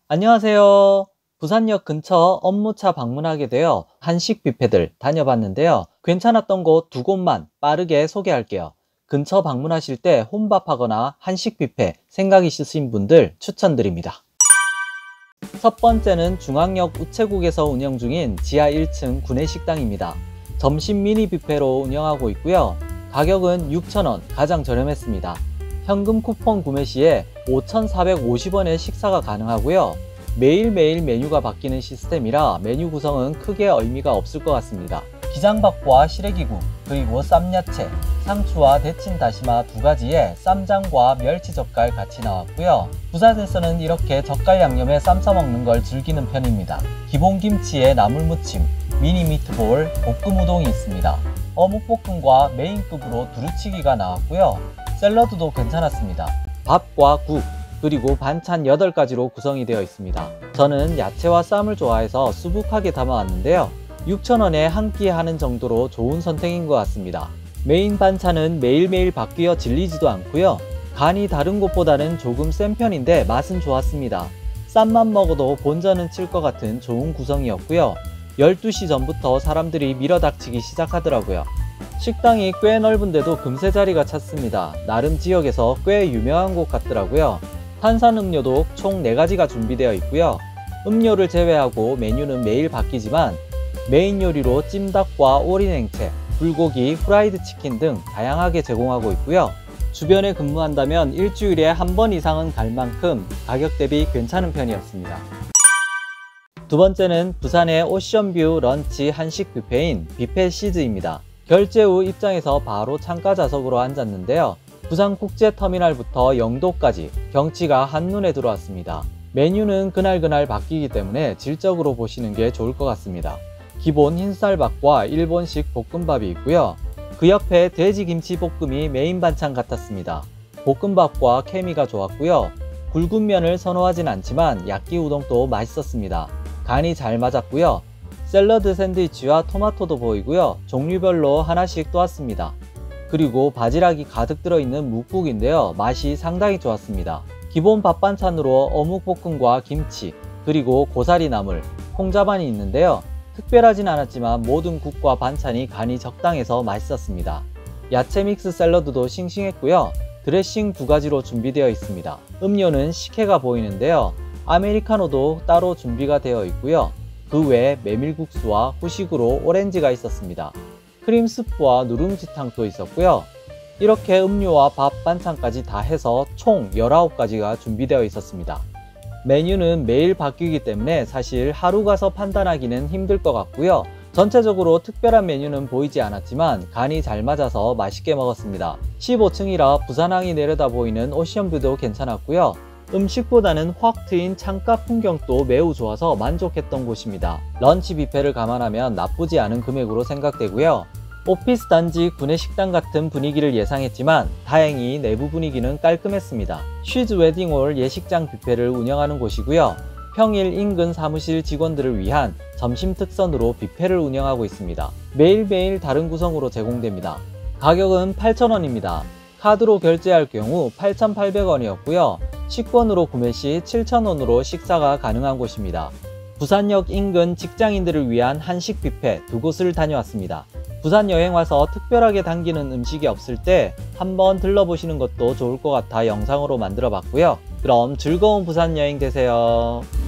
안녕하세요. 부산역 근처 업무차 방문하게 되어 한식 뷔페들 다녀봤는데요. 괜찮았던 곳 두 곳만 빠르게 소개할게요. 근처 방문하실 때 혼밥하거나 한식 뷔페 생각 있으신 분들 추천드립니다. 첫 번째는 중앙역 우체국에서 운영 중인 지하 1층 구내식당입니다. 점심 미니 뷔페로 운영하고 있고요. 가격은 6,000원, 가장 저렴했습니다. 현금 쿠폰 구매 시에 5,450원의 식사가 가능하고요. 매일매일 메뉴가 바뀌는 시스템이라 메뉴 구성은 크게 의미가 없을 것 같습니다. 기장밥과 시래기국, 그리고 쌈야채, 상추와 데친 다시마 두 가지에 쌈장과 멸치 젓갈 같이 나왔고요. 부산에서는 이렇게 젓갈 양념에 쌈 싸먹는 걸 즐기는 편입니다. 기본 김치에 나물무침, 미니 미트볼, 볶음 우동이 있습니다. 어묵볶음과 메인급으로 두루치기가 나왔고요. 샐러드도 괜찮았습니다. 밥과 국, 그리고 반찬 8가지로 구성이 되어 있습니다. 저는 야채와 쌈을 좋아해서 수북하게 담아왔는데요. 6,000원에 한 끼 하는 정도로 좋은 선택인 것 같습니다. 메인 반찬은 매일매일 바뀌어 질리지도 않고요. 간이 다른 곳보다는 조금 센 편인데 맛은 좋았습니다. 쌈만 먹어도 본전은 칠 것 같은 좋은 구성이었고요. 12시 전부터 사람들이 밀어닥치기 시작하더라고요. 식당이 꽤 넓은데도 금세 자리가 찼습니다. 나름 지역에서 꽤 유명한 곳 같더라고요. 탄산음료도 총 4가지가 준비되어 있고요. 음료를 제외하고 메뉴는 매일 바뀌지만 메인 요리로 찜닭과 오리냉채, 불고기, 후라이드 치킨 등 다양하게 제공하고 있고요. 주변에 근무한다면 일주일에 한 번 이상은 갈 만큼 가격 대비 괜찮은 편이었습니다. 두 번째는 부산의 오션뷰 런치 한식 뷔페인 뷔페시즈입니다. 결제 후 입장해서 바로 창가 좌석으로 앉았는데요. 부산국제터미널부터 영도까지 경치가 한눈에 들어왔습니다. 메뉴는 그날그날 바뀌기 때문에 질적으로 보시는 게 좋을 것 같습니다. 기본 흰쌀밥과 일본식 볶음밥이 있고요. 그 옆에 돼지김치볶음이 메인 반찬 같았습니다. 볶음밥과 케미가 좋았고요. 굵은 면을 선호하진 않지만 야끼우동도 맛있었습니다. 간이 잘 맞았고요. 샐러드 샌드위치와 토마토도 보이고요. 종류별로 하나씩 또 왔습니다. 그리고 바지락이 가득 들어있는 묵국인데요. 맛이 상당히 좋았습니다. 기본 밥 반찬으로 어묵볶음과 김치, 그리고 고사리 나물, 콩자반이 있는데요. 특별하진 않았지만 모든 국과 반찬이 간이 적당해서 맛있었습니다. 야채 믹스 샐러드도 싱싱했고요. 드레싱 2가지로 준비되어 있습니다. 음료는 식혜가 보이는데요. 아메리카노도 따로 준비가 되어 있고요. 그 외에 메밀국수와 후식으로 오렌지가 있었습니다. 크림스프와 누룽지탕도 있었고요. 이렇게 음료와 밥 반찬까지 다 해서 총 19가지가 준비되어 있었습니다. 메뉴는 매일 바뀌기 때문에 사실 하루 가서 판단하기는 힘들 것 같고요. 전체적으로 특별한 메뉴는 보이지 않았지만 간이 잘 맞아서 맛있게 먹었습니다. 15층이라 부산항이 내려다 보이는 오션뷰도 괜찮았고요. 음식보다는 확 트인 창가 풍경도 매우 좋아서 만족했던 곳입니다. 런치 뷔페를 감안하면 나쁘지 않은 금액으로 생각되고요. 오피스 단지 구내식당 같은 분위기를 예상했지만 다행히 내부 분위기는 깔끔했습니다. 쉬즈 웨딩홀 예식장 뷔페를 운영하는 곳이고요. 평일 인근 사무실 직원들을 위한 점심 특선으로 뷔페를 운영하고 있습니다. 매일매일 다른 구성으로 제공됩니다. 가격은 8,000원입니다. 카드로 결제할 경우 8,800원이었고요. 식권으로 구매 시 7,000원으로 식사가 가능한 곳입니다. 부산역 인근 직장인들을 위한 한식 뷔페 2곳을 다녀왔습니다. 부산 여행 와서 특별하게 당기는 음식이 없을 때 한번 들러보시는 것도 좋을 것 같아 영상으로 만들어 봤고요. 그럼 즐거운 부산 여행 되세요.